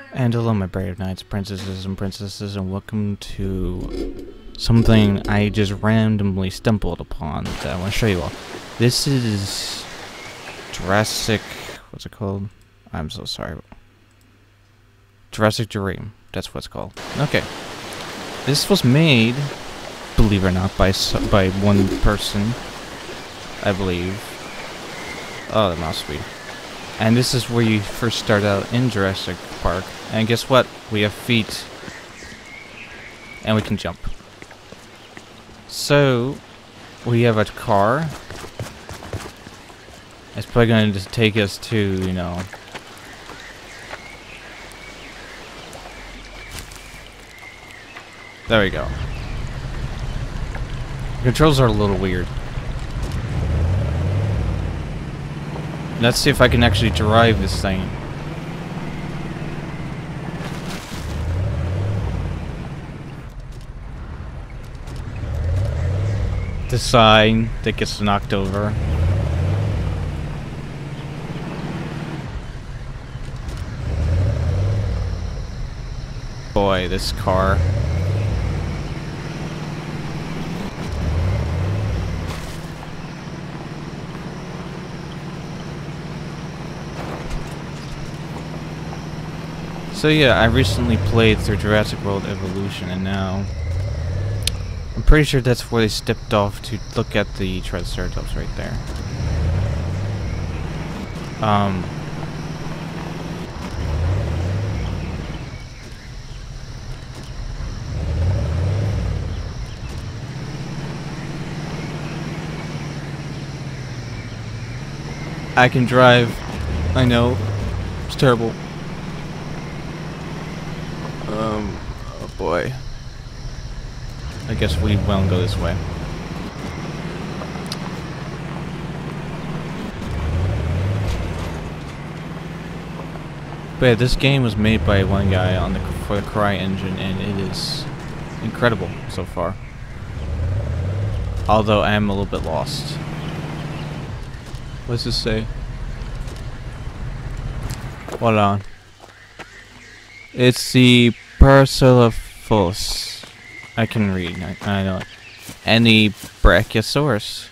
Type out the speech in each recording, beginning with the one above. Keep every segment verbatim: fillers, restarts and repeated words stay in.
And hello my brave knights, princesses and princesses, and welcome to something I just randomly stumbled upon that I want to show you all. This is Jurrasic, what's it called? I'm so sorry. Jurrasic Dream, that's what it's called. Okay. This was made, believe it or not, by, by one person, I believe. Oh, the mouse speed. And this is where you first start out in Jurassic Park. And guess what? We have feet. And we can jump. So, we have a car. It's probably going to take us to, you know... There we go. The controls are a little weird. Let's see if I can actually drive this thing. The sign that gets knocked over. Boy, this car. So yeah, I recently played through Jurassic World Evolution, and now I'm pretty sure that's where they stepped off to look at the Triceratops right there. Um, I can drive. I know, it's terrible. Um, oh boy. I guess we won't go this way. But yeah, this game was made by one guy on the for the Cry engine, and it is incredible so far. Although I am a little bit lost. What's this say? Hold on. It's the Parasaurolophus. I can read. I, I know it. And the Brachiosaurus.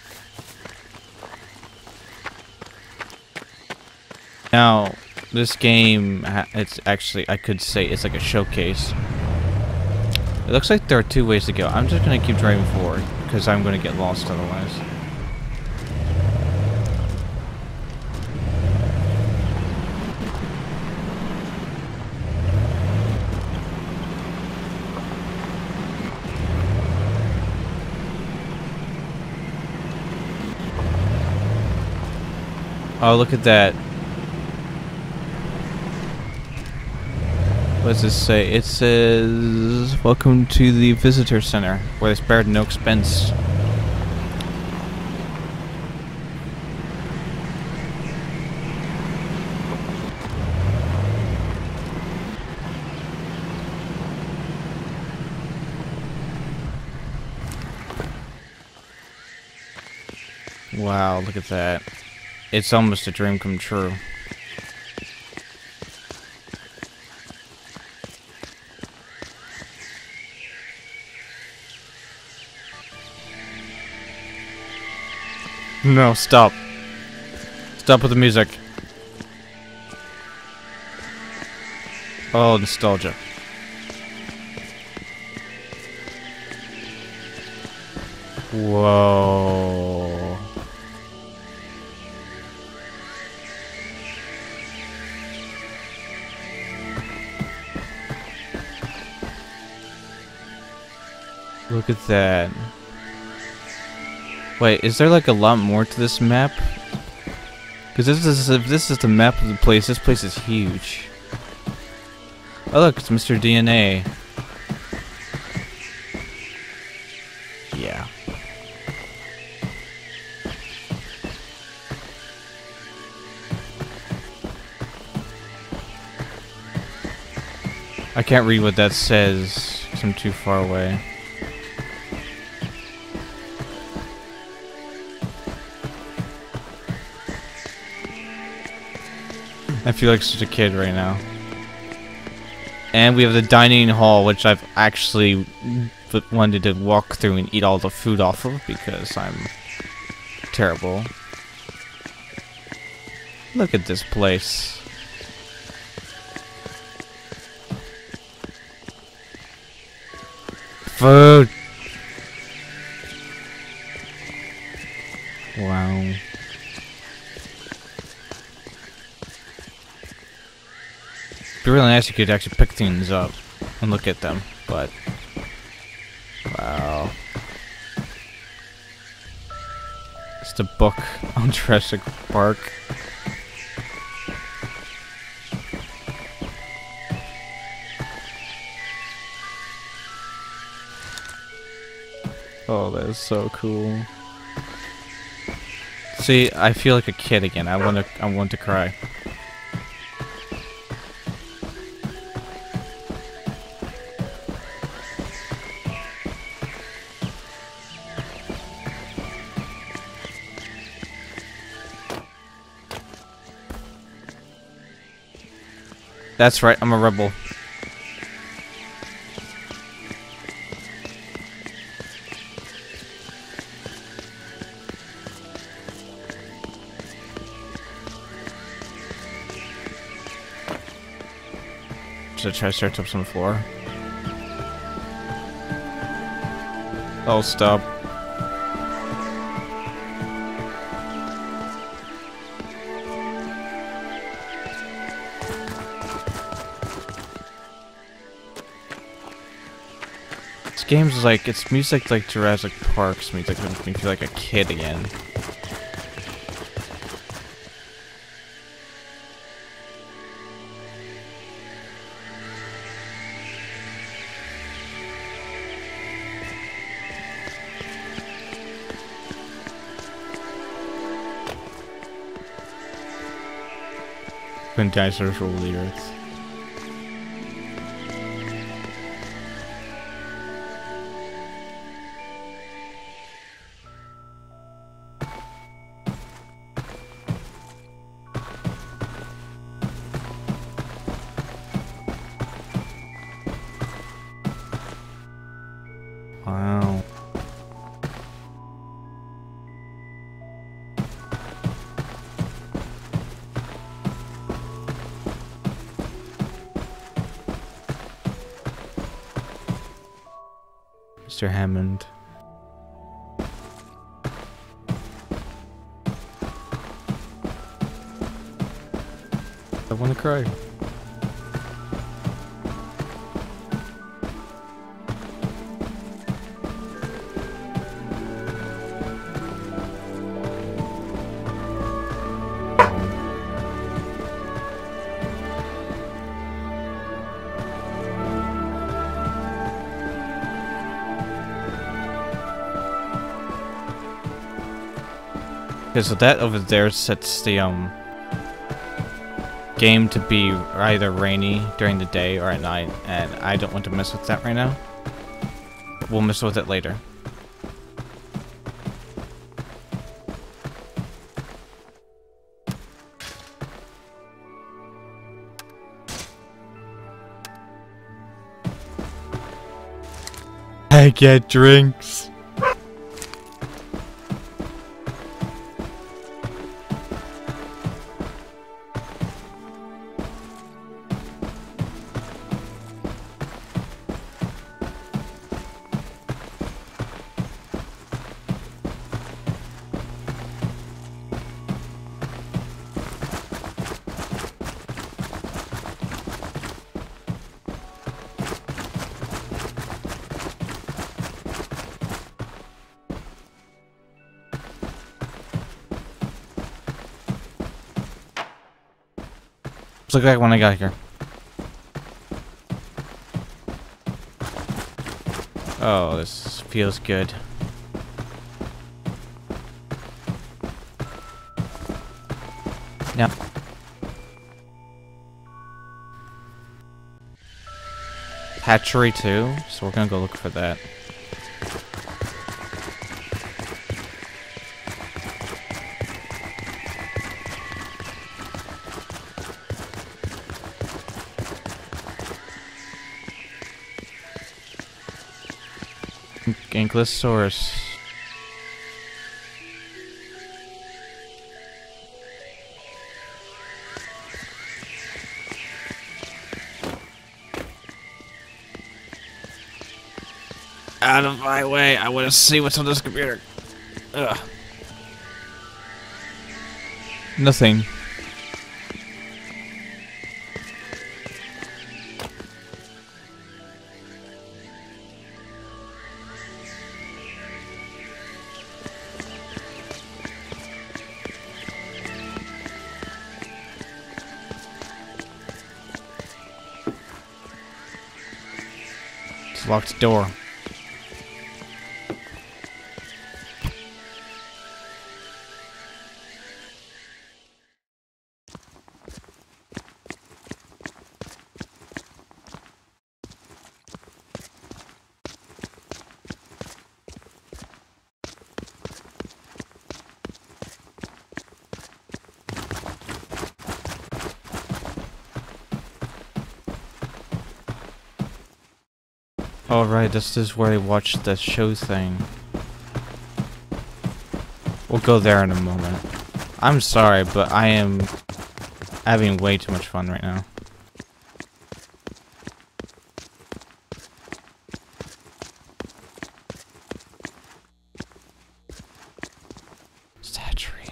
Now, this game, it's actually, I could say it's like a showcase. It looks like there are two ways to go. I'm just gonna keep driving forward because I'm gonna get lost otherwise. Oh, look at that. What does this say? It says, welcome to the visitor center, where they spared no expense. Wow, look at that. It's almost a dream come true. No, stop. Stop with the music. Oh, nostalgia. Whoa. Look at that. Wait, is there like a lot more to this map? Because this is if this is the map of the place, this place is huge. Oh look, it's Mister D N A. Yeah. I can't read what that says because I'm too far away. I feel like such a kid right now. And we have the dining hall, which I've actually wanted to walk through and eat all the food off of because I'm terrible. Look at this place. Food! Wow. It'd be really nice if you could actually pick things up and look at them, but... Wow. It's the book on Jurassic Park. Oh, that is so cool. See, I feel like a kid again. I want to I want to cry. That's right, I'm a rebel. Should I try Triceratops on the floor? Oh, stop. This game's like, it's music like Jurassic Park's music makes me feel like a kid again. When dinosaurs ruled the earth. Wow. Mister Hammond. I want to cry. Okay, so that over there sets the um game to be either rainy during the day or at night, and I don't want to mess with that right now. We'll mess with it later. I get drinks. Look like when I got here. Oh, this feels good. Now, hatchery too, so we're gonna go look for that. Ankylosaurus. Out of my way! I want to see what's on this computer. Ugh. Nothing. It's a locked door. Oh right, this is where I watched the show thing. We'll go there in a moment. I'm sorry, but I am having way too much fun right now. Statue.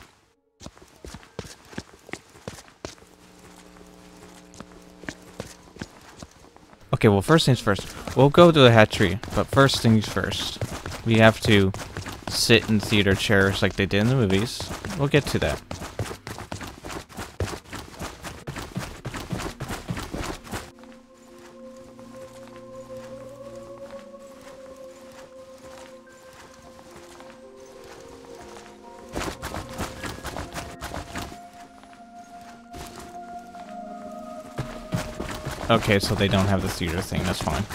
Okay, well, first things first. We'll go to the hatchery, but first things first. We have to sit in theater chairs like they did in the movies. We'll get to that. Okay, so they don't have the theater thing, that's fine.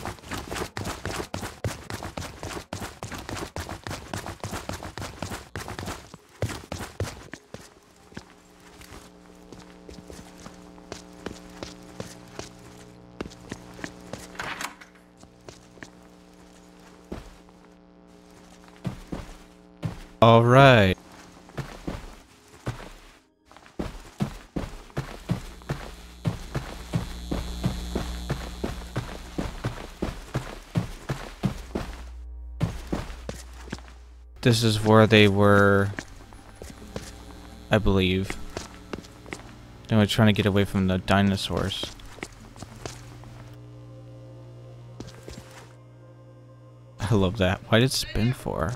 All right. This is where they were, I believe. They were trying to get away from the dinosaurs. I love that. Why did it spin for?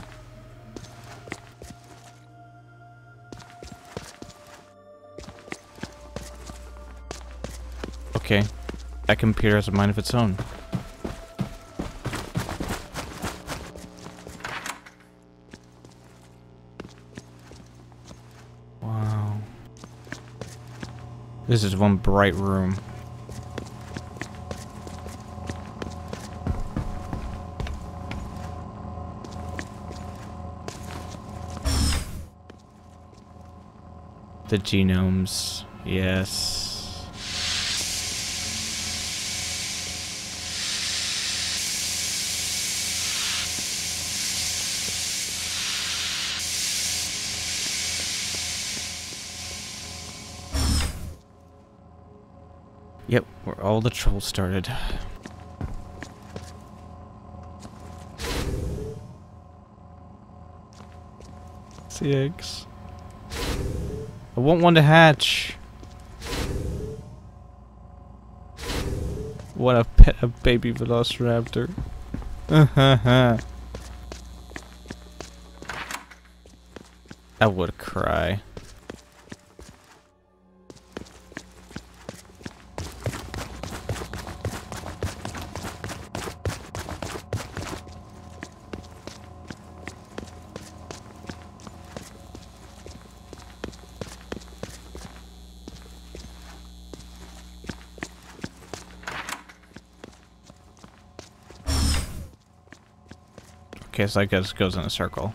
Okay. That computer has a mind of its own. Wow. This is one bright room. The genomes. Yes. Yep, where all the trouble started. C X. I want one to hatch. What a pet, a baby velociraptor. I would cry. Okay, so I guess it goes in a circle.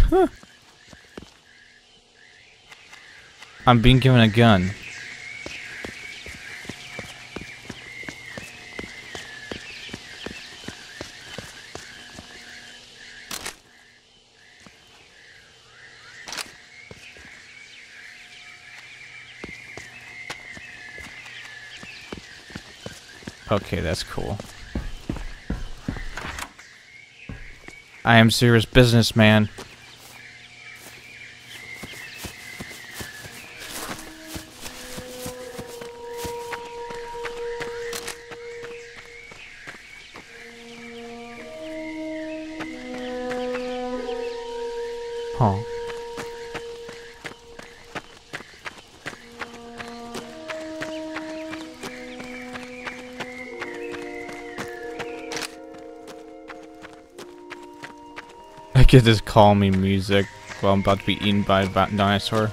I'm being given a gun. Okay, that's cool. I am serious businessman. Huh. I get this calming music while I'm about to be eaten by a dinosaur.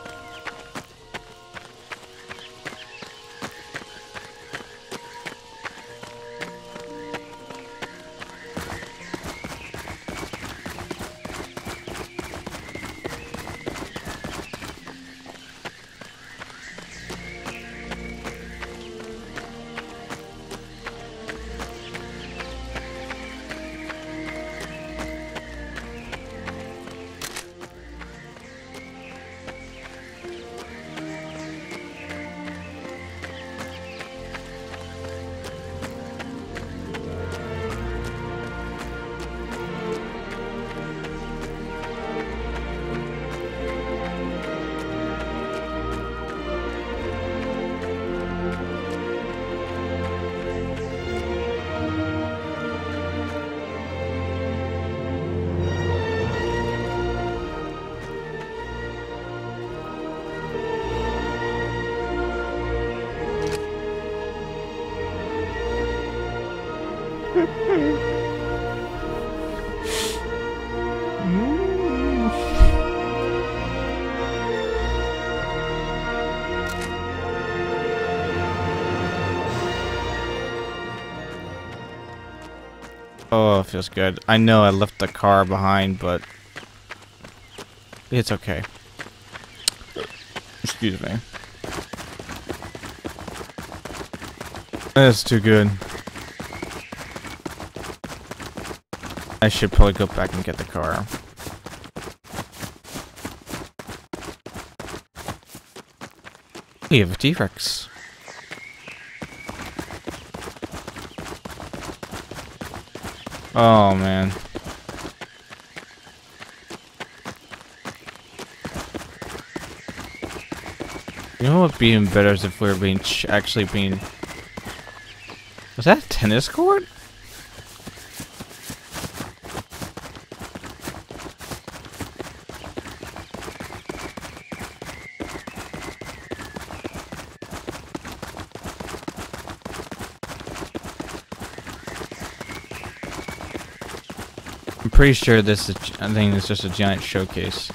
Oh, it feels good. I know I left the car behind, but it's okay. Excuse me. That's too good. I should probably go back and get the car. We have a T-Rex. Oh man. You know what would be even better is if we were being ch actually being. Was that a tennis court? I'm pretty sure this is, I think it's just a giant showcase.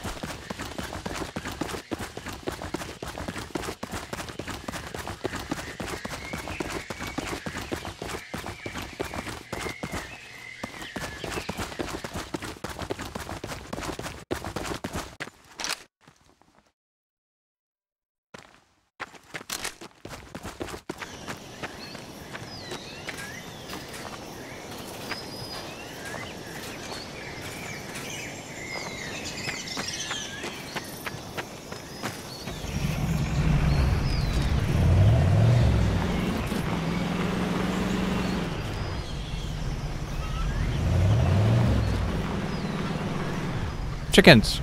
Chickens.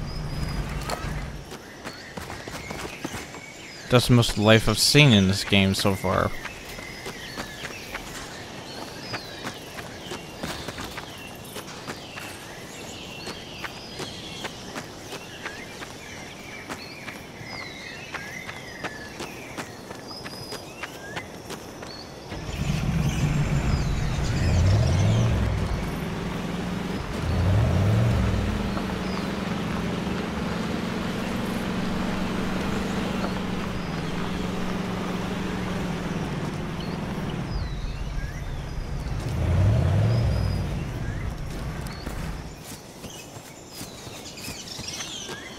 That's the most life I've seen in this game so far.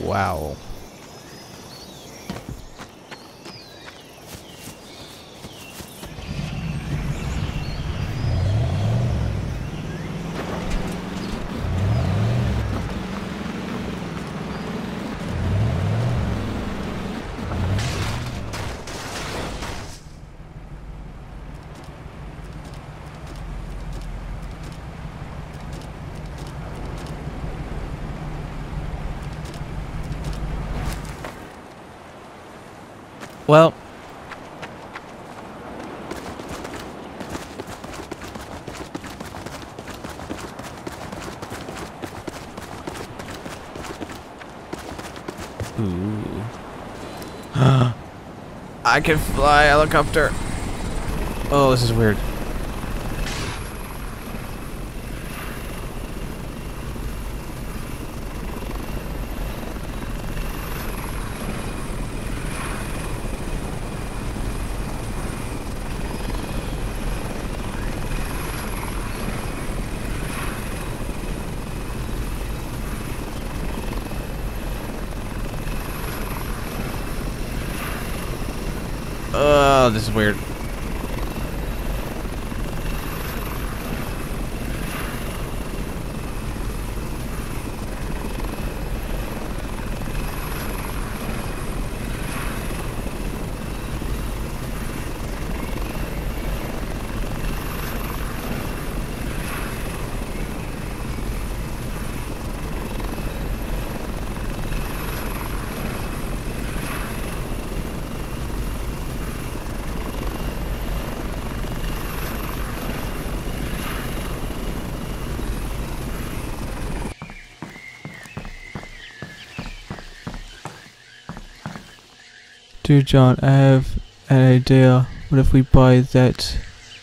Wow. Well, ooh. I can fly helicopter. Oh, this is weird. Oh, this is weird. Dear John, I have an idea. What if we buy that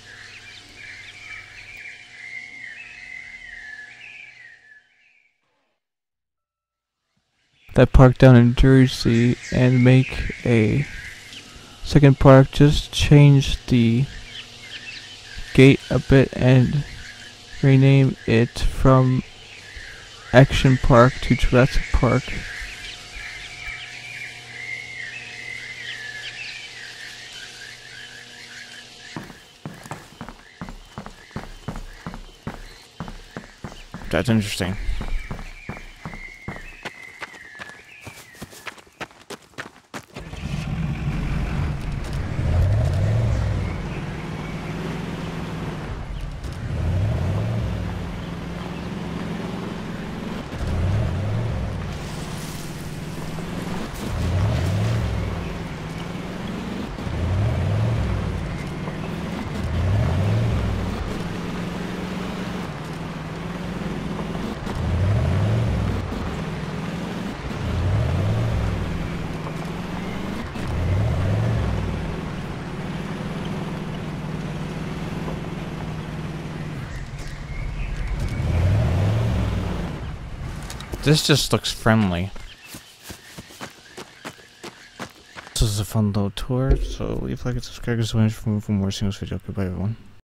that park down in Jersey and make a second park? Just change the gate a bit and rename it from Action Park to Jurassic Park. That's interesting. This just looks friendly. This is a fun little tour, so leave a like and subscribe for more singles video. Goodbye everyone.